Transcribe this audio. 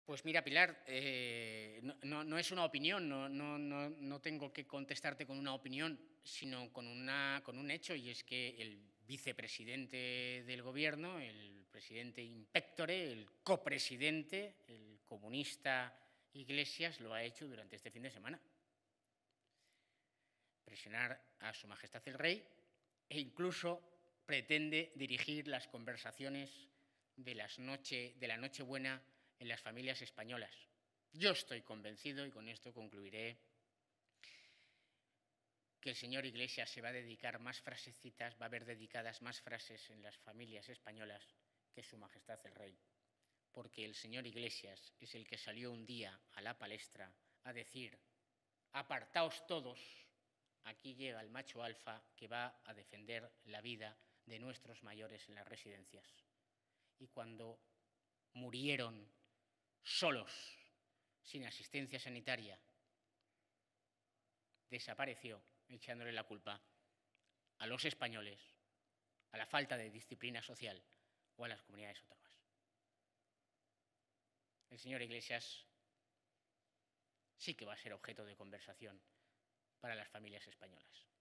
Pues mira, Pilar, no es una opinión, no tengo que contestarte con una opinión, sino con un hecho, y es que el vicepresidente del Gobierno, el presidente in pectore, el copresidente, el comunista Iglesias, lo ha hecho durante este fin de semana. Presionar a Su Majestad el Rey e incluso pretende dirigir las conversaciones de la Nochebuena en las familias españolas. Yo estoy convencido, y con esto concluiré, que el señor Iglesias se va a dedicar más frasecitas, va a haber dedicadas más frases en las familias españolas que Su Majestad el Rey, porque el señor Iglesias es el que salió un día a la palestra a decir: apartaos todos, aquí llega el macho alfa que va a defender la vida de nuestros mayores en las residencias. Y cuando murieron solos, sin asistencia sanitaria, desapareció echándole la culpa a los españoles, a la falta de disciplina social o a las comunidades autónomas. El señor Iglesias sí que va a ser objeto de conversación para las familias españolas.